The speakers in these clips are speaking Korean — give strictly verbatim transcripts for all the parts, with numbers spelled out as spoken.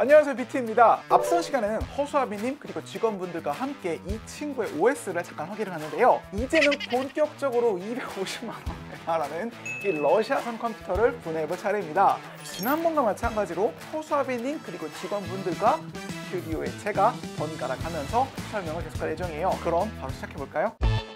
안녕하세요, 비티입니다. 앞선 시간에는 허수아비님 그리고 직원분들과 함께 이 친구의 오에스를 잠깐 확인을 하는데요. 이제는 본격적으로 이백오십만 원에 달하는 이 러시아산 컴퓨터를 분해해볼 차례입니다. 지난번과 마찬가지로 허수아비님 그리고 직원분들과 스튜디오에 제가 번갈아 가면서 설명을 계속할 예정이에요. 그럼 바로 시작해볼까요?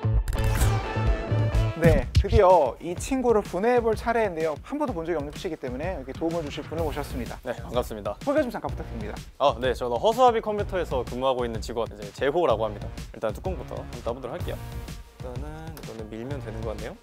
네, 드디어 이 친구를 분해해볼 차례인데요. 한 번도 본 적이 없는 피씨이기 때문에 여기 도움을 주실 분을 모셨습니다. 네, 반갑습니다. 소개 좀 잠깐 부탁드립니다. 아, 네, 저는 허수아비 컴퓨터에서 근무하고 있는 직원 이제 재호라고 합니다. 일단 뚜껑부터 한번 따보도록 할게요. 일단은 이거는 밀면 되는 것 같네요.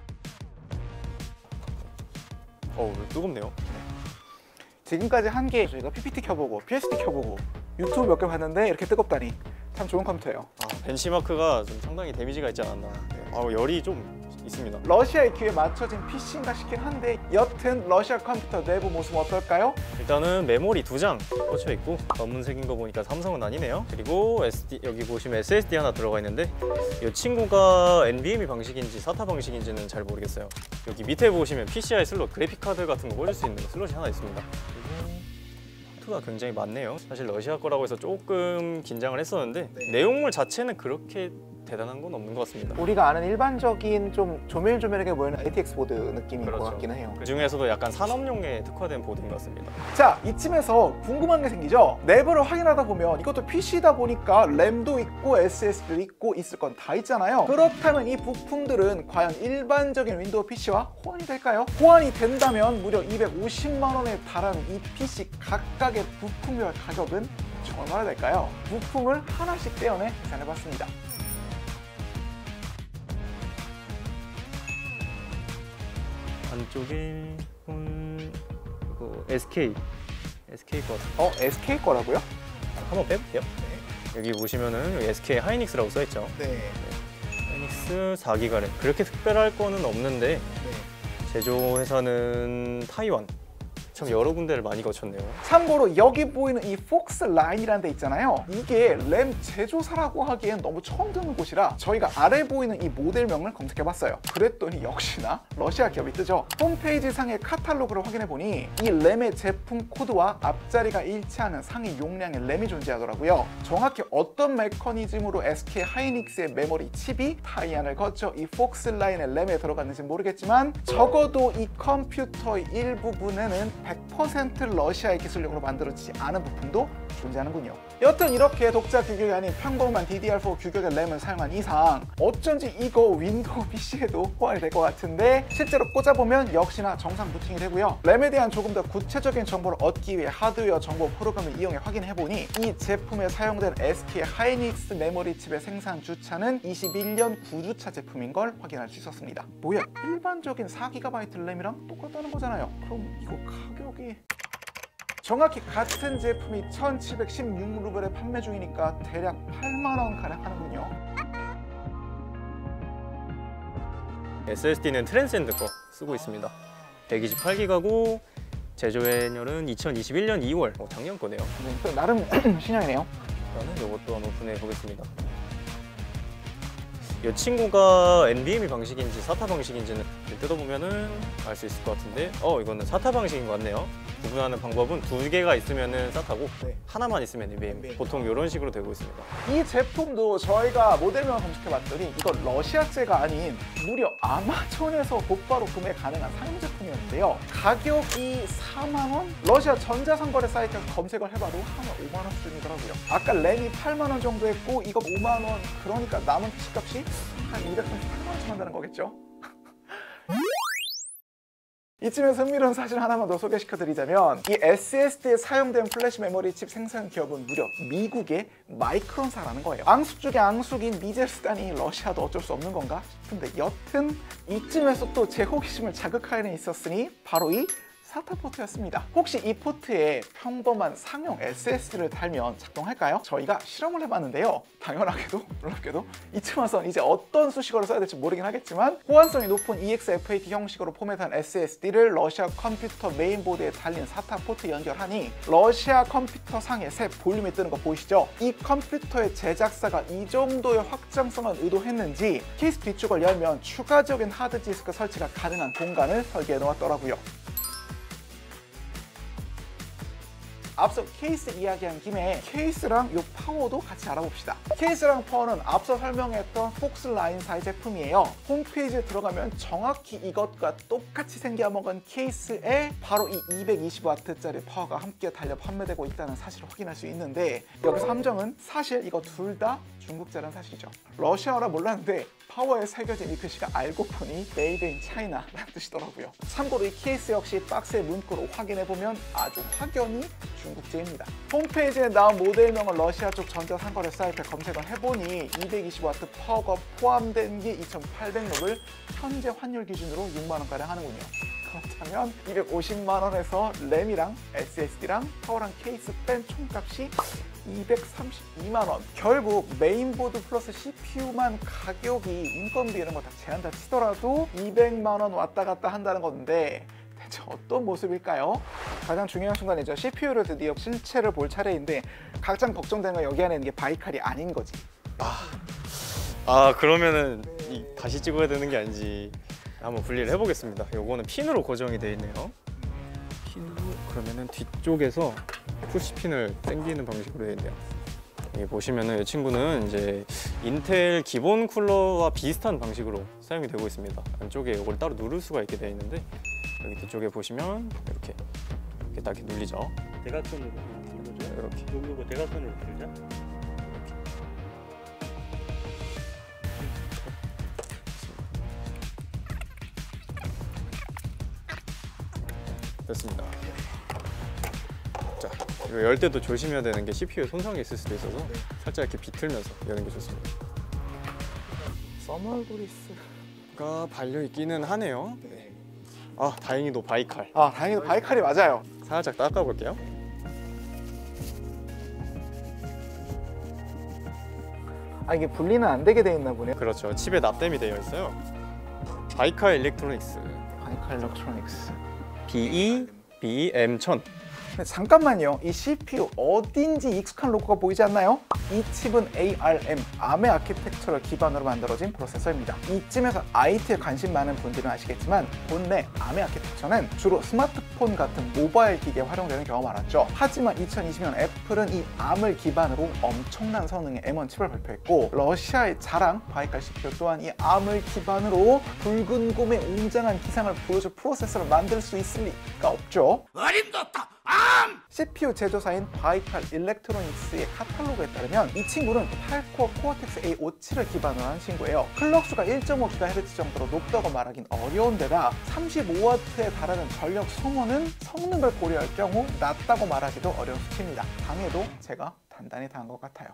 어우, 뜨겁네요. 지금까지 한 게 저희가 피피티 켜보고 피에스디 켜보고 유튜브 몇 개 봤는데 이렇게 뜨겁다니 참 좋은 컴퓨터예요. 아, 벤치마크가 좀 상당히 데미지가 있지 않았나. 네. 아, 열이 좀 있습니다. 러시아 이큐에 맞춰진 피씨인가 싶긴 한데 여튼 러시아 컴퓨터 내부 모습 어떨까요? 일단은 메모리 두 장 꽂혀 있고 검은색인 거 보니까 삼성은 아니네요. 그리고 에스디 여기 보시면 에스에스디 하나 들어가 있는데 이 친구가 엔비엠이 방식인지 사타 방식인지는 잘 모르겠어요. 여기 밑에 보시면 피씨아이 슬롯, 그래픽 카드 같은 거 꽂을 수 있는 슬롯이 하나 있습니다. 그리고 포트가 굉장히 많네요. 사실 러시아 거라고 해서 조금 긴장을 했었는데 네. 내용물 자체는 그렇게 대단한 건 없는 것 같습니다. 우리가 아는 일반적인 좀 조밀조밀하게 보이는 에이티엑스 보드 느낌인 그렇죠. 것 같긴 해요. 그 중에서도 약간 산업용에 특화된 보드인 것 같습니다. 자, 이쯤에서 궁금한 게 생기죠? 내부를 확인하다 보면 이것도 피씨다 보니까 램도 있고 에스에스디도 있고 있을 건 다 있잖아요. 그렇다면 이 부품들은 과연 일반적인 윈도우 피씨와 호환이 될까요? 호환이 된다면 무려 이백오십만 원에 달하는 이 피씨 각각의 부품별 가격은 얼마나 될까요? 부품을 하나씩 떼어내 계산해봤습니다. 안쪽에 음... 이거 에스케이 에스케이 거 같아요. 어? 에스케이 거라고요? 한번 빼볼게요. 네. 여기 보시면은 여기 에스케이 하이닉스라고 써있죠. 네. 네. 하이닉스 사 기가 램. 그렇게 특별할 거는 없는데 네. 제조 회사는 타이완. 참 여러 군데를 많이 거쳤네요. 참고로 여기 보이는 이 폭스 라인이라는 데 있잖아요. 이게 램 제조사라고 하기엔 너무 처음 듣는 곳이라 저희가 아래 보이는 이 모델명을 검색해봤어요. 그랬더니 역시나 러시아 기업이 뜨죠. 홈페이지 상의 카탈로그를 확인해보니 이 램의 제품 코드와 앞자리가 일치하는 상위 용량의 램이 존재하더라고요. 정확히 어떤 메커니즘으로 에스케이 하이닉스의 메모리 칩이 타이완을 거쳐 이 폭스 라인의 램에 들어갔는지 모르겠지만 적어도 이 컴퓨터의 일부분에는 백 퍼센트 러시아의 기술력으로 만들어지지 않은 부품도 존재하는군요. 여튼 이렇게 독자 규격이 아닌 평범한 디디알 사 규격의 램을 사용한 이상 어쩐지 이거 윈도우 피씨에도 호환이 될 것 같은데 실제로 꽂아보면 역시나 정상 부팅이 되고요. 램에 대한 조금 더 구체적인 정보를 얻기 위해 하드웨어 정보 프로그램을 이용해 확인해보니 이 제품에 사용된 에스케이 하이닉스 메모리 칩의 생산 주차는 이십일 년 구 주차 제품인 걸 확인할 수 있었습니다. 뭐야, 일반적인 사 기가바이트 램이랑 똑같다는 거잖아요. 그럼 이거 가격이... 정확히 같은 제품이 천칠백십육 루블에 판매 중이니까 대략 팔만 원 가량 하는군요. 에스에스디는 트랜센드 거 쓰고 있습니다. 백이십팔 기가고 제조연열은 이천이십일 년 이월, 어, 작년 거네요. 네, 또 나름 신형이네요. 저는 이것도 한번 분해해 보겠습니다. 이 친구가 엔비엠이 방식인지 사타 방식인지는 뜯어보면은 알 수 있을 것 같은데 어 이거는 사타 방식인 것 같네요. 구분하는 방법은 두 개가 있으면은 사타고 네. 하나만 있으면 엔비엠. 엔비엠. 보통 이런 식으로 되고 있습니다. 이 제품도 저희가 모델명을 검색해봤더니 이거 러시아제가 아닌 무려 아마존에서 곧바로 구매 가능한 상용 제품이었는데요. 가격이 사만 원? 러시아 전자상거래 사이트에서 검색을 해봐도 한 오만 원 수준이더라고요. 아까 램이 팔만 원 정도 했고 이거 오만 원, 그러니까 남은 피씨값이 한 이백삼십팔만 원쯤 한다는 거겠죠? 이쯤에서 흥미로운 사실 하나만 더 소개시켜드리자면 이 에스에스디에 사용된 플래시 메모리 칩 생산 기업은 무려 미국의 마이크론사라는 거예요. 앙숙 중에 앙숙인 미제를 쓰다니 러시아도 어쩔 수 없는 건가 싶은데 여튼 이쯤에서 또 제 호기심을 자극하는 게 있었으니 바로 이 사타 포트였습니다. 혹시 이 포트에 평범한 상용 에스에스디를 달면 작동할까요? 저희가 실험을 해봤는데요. 당연하게도 놀랍게도 이쯤 와서 이제 어떤 수식어를 써야 될지 모르긴 하겠지만 호환성이 높은 이엑스에프에이티 형식으로 포맷한 에스에스디를 러시아 컴퓨터 메인보드에 달린 사타 포트 연결하니 러시아 컴퓨터 상에 새 볼륨이 뜨는 거 보이시죠? 이 컴퓨터의 제작사가 이 정도의 확장성을 의도했는지 케이스 뒤쪽을 열면 추가적인 하드디스크 설치가 가능한 공간을 설계해 놓았더라고요. 앞서 케이스 이야기한 김에 케이스랑 요 파워도 같이 알아봅시다. 케이스랑 파워는 앞서 설명했던 폭스라인사의 제품이에요. 홈페이지에 들어가면 정확히 이것과 똑같이 생겨먹은 케이스에 바로 이 이백이십 와트짜리 파워가 함께 달려 판매되고 있다는 사실을 확인할 수 있는데, 여기서 함정은 사실 이거 둘 다 중국제라는 사실이죠. 러시아어라 몰랐는데 파워에 새겨진 이 글씨가 알고 보니 메이드 인 차이나라는 뜻이더라고요. 참고로 이 케이스 역시 박스의 문구로 확인해보면 아주 확연히 중국제입니다. 홈페이지에 나온 모델명을 러시아 쪽 전자상거래 사이트에 검색을 해보니 이백이십 와트 파워가 포함된 게 이천팔백 루블, 현재 환율 기준으로 육만 원가량 하는군요. 그렇다면 이백오십만 원에서 램이랑 에스에스디랑 파워랑 케이스 뺀 총값이 이백삼십이만 원. 결국 메인보드 플러스 씨피유만 가격이 인건비 이런 거 다 제한 다 치더라도 이백만 원 왔다 갔다 한다는 건데 대체 어떤 모습일까요? 가장 중요한 순간이죠. 씨피유를 드디어 실체를 볼 차례인데 가장 걱정되는 건 여기 안에 있는 게 바이칼이 아닌 거지. 아, 아 그러면은 이, 다시 찍어야 되는 게 아닌지 한번 분리를 해보겠습니다. 요거는 핀으로 고정이 되어 있네요. 핀으로 그러면은 뒤쪽에서 푸시핀을 당기는 방식으로 되어 있네요. 여기 보시면은 이 친구는 이제 인텔 기본 쿨러와 비슷한 방식으로 사용이 되고 있습니다. 안쪽에 이걸 따로 누를 수가 있게 되어 있는데 여기 뒤쪽에 보시면 이렇게 이렇게 딱 이렇게 눌리죠. 대각선으로 누르죠. 이렇게. 요거 대각선으로 들자. 됐습니다. 자, 이거 열 때도 조심해야 되는 게 씨피유에 손상이 있을 수도 있어서 살짝 이렇게 비틀면서 여는 게 좋습니다. 써멀 그리스가 발려 있기는 하네요. 네. 아, 다행히도 바이칼. 아, 다행히도 바이칼이 맞아요. 살짝 닦아볼게요. 아, 이게 분리는 안 되게 돼 있나 보네요. 그렇죠. 칩에 납땜이 되어 있어요. 바이칼 일렉트로닉스 바이칼 일렉트로닉스 비이 비엠 천. 근데 잠깐만요. 이 씨피유 어딘지 익숙한 로고가 보이지 않나요? 이 칩은 에이알엠, 암의 아키텍처를 기반으로 만들어진 프로세서입니다. 이쯤에서 아이티에 관심 많은 분들은 아시겠지만 본래 암의 아키텍처는 주로 스마트폰 같은 모바일 기기에 활용되는 경우가 많았죠. 하지만 이천이십 년 애플은 이 암을 기반으로 엄청난 성능의 엠 원 칩을 발표했고, 러시아의 자랑 바이칼 씨피유 또한 이 암을 기반으로 붉은 곰의 웅장한 기상을 보여줄 프로세서를 만들 수 있을 리가 없죠. 어림도다. 씨피유 제조사인 바이칼 일렉트로닉스의 카탈로그에 따르면 이 친구는 팔 코어 코어텍스 에이 오십칠을 기반으로 한 친구예요. 클럭수가 일 점 오 기가헤르츠 정도로 높다고 말하긴 어려운데다 삼십오 와트에 달하는 전력 소모는 성능을 고려할 경우 낮다고 말하기도 어려운 수치입니다. 당해도 제가 단단히 당한 것 같아요.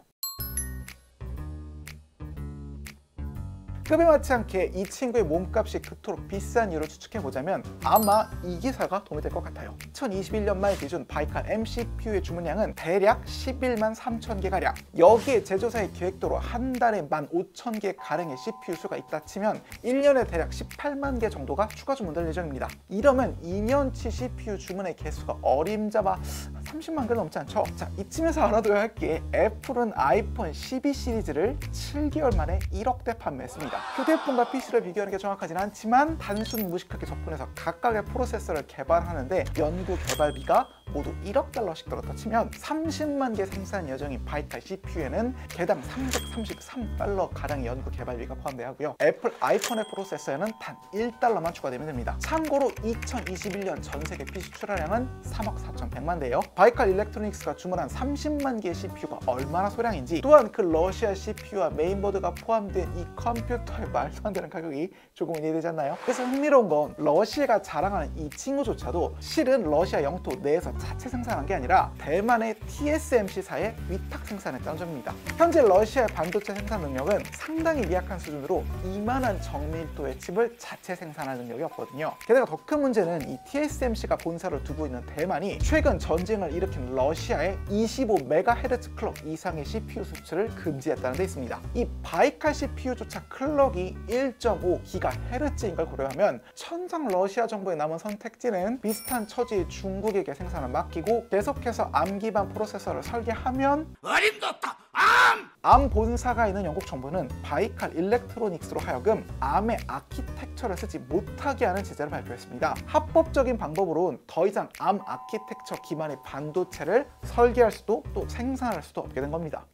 급에 맞지 않게 이 친구의 몸값이 그토록 비싼 이유를 추측해보자면 아마 이 기사가 도움이 될 것 같아요. 이천이십일 년 말 기준 바이칼 M 씨피유의 주문량은 대략 십일만 삼천 개가량. 여기에 제조사의 계획도로 한 달에 만 오천 개 가량의 씨피유 수가 있다 치면 일 년에 대략 십팔만 개 정도가 추가 주문될 예정입니다. 이러면 이 년치 씨피유 주문의 개수가 어림잡아 삼십만 개 넘지 않죠? 자, 이쯤에서 알아둬야 할 게 애플은 아이폰 십이 시리즈를 칠 개월 만에 일억 대 판매했습니다. 휴대폰과 피시를 비교하는 게 정확하진 않지만 단순 무식하게 접근해서 각각의 프로세서를 개발하는데 연구 개발비가 모두 일억 달러씩 들었다 치면 삼십만 개 생산 예정인 바이칼 씨피유에는 개당 삼백삼십삼 달러 가량의 연구 개발비가 포함되어 하고요. 애플 아이폰의 프로세서에는 단 일 달러만 추가되면 됩니다. 참고로 이천이십일 년 전 세계 피시 출하량은 삼억 사천백만 대예요. 바이칼 일렉트로닉스가 주문한 삼십만 개의 씨피유가 얼마나 소량인지, 또한 그 러시아 씨피유와 메인보드가 포함된 이 컴퓨터의 말도 안 되는 가격이 조금 이해되지 않나요? 그래서 흥미로운 건 러시아가 자랑하는 이 친구조차도 실은 러시아 영토 내에서 자체 생산한 게 아니라 대만의 티에스엠씨사에 위탁 생산했다는 점입니다. 현재 러시아의 반도체 생산 능력은 상당히 미약한 수준으로 이만한 정밀도의 칩을 자체 생산할 능력이 없거든요. 게다가 더 큰 문제는 이 티에스엠씨가 본사를 두고 있는 대만이 최근 전쟁을 일으킨 러시아의 이십오 메가헤르츠 클럭 이상의 씨피유 수출을 금지했다는 데 있습니다. 이 바이칼 씨피유조차 클럭이 일 점 오 기가헤르츠인 걸 고려하면 천상 러시아 정부에 남은 선택지는 비슷한 처지의 중국에게 생산을 맡기고 계속해서 암 기반 프로세서를 설계하면 어림도다. 암 본사가 있는 영국 정부는 바이칼 일렉트로닉스로 하여금 암의 아키텍처를 쓰지 못하게 하는 제재를 발표했습니다. 합법적인 방법으로는 더 이상 암 아키텍처 기반의 반도체를 설계할 수도 또 생산할 수도 없게 된 겁니다.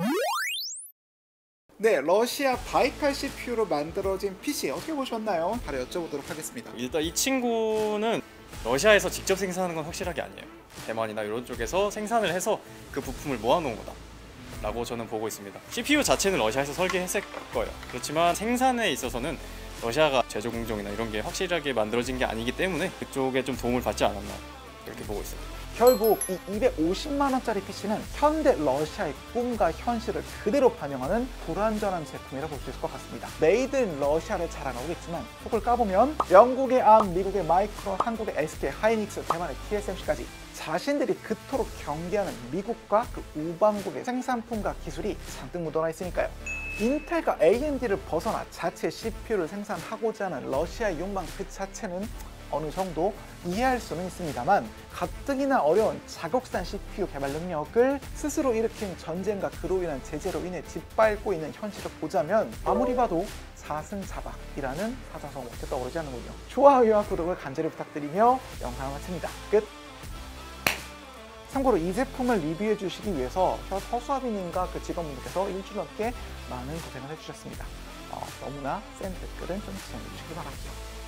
네, 러시아 바이칼 씨피유로 만들어진 피씨 어떻게 보셨나요? 바로 여쭤보도록 하겠습니다. 일단 이 친구는 러시아에서 직접 생산하는 건 확실하게 아니에요. 대만이나 이런 쪽에서 생산을 해서 그 부품을 모아놓은 거다 라고 저는 보고 있습니다. 씨피유 자체는 러시아에서 설계했을 거예요. 그렇지만 생산에 있어서는 러시아가 제조 공정이나 이런 게 확실하게 만들어진 게 아니기 때문에 그쪽에 좀 도움을 받지 않았나 이렇게 보고 있습니다. 결국 이 이백오십만 원짜리 피씨는 현대 러시아의 꿈과 현실을 그대로 반영하는 불완전한 제품이라고 볼 수 있을 것 같습니다. 메이드 인 러시아를 자랑하고 있지만 속을 까보면 영국의 암, 미국의 마이크론, 한국의 에스케이, 하이닉스, 대만의 티에스엠씨까지 자신들이 그토록 경계하는 미국과 그 우방국의 생산품과 기술이 잔뜩 묻어나 있으니까요. 인텔과 에이엠디를 벗어나 자체 씨피유를 생산하고자 하는 러시아의 욕망 그 자체는 어느 정도 이해할 수는 있습니다만 가뜩이나 어려운 자국산 씨피유 개발 능력을 스스로 일으킨 전쟁과 그로 인한 제재로 인해 짓밟고 있는 현실을 보자면 아무리 봐도 자승자박이라는 사자성어 밖에 떠오르지 않는군요. 좋아요와 구독을 간절히 부탁드리며 영상을 마칩니다. 끝! 참고로 이 제품을 리뷰해 주시기 위해서 허수아비님과 그 직원분들께서 일주일 넘게 많은 고생을 해주셨습니다. 어, 너무나 센 댓글은 좀 지원해 주시기 바랍니다.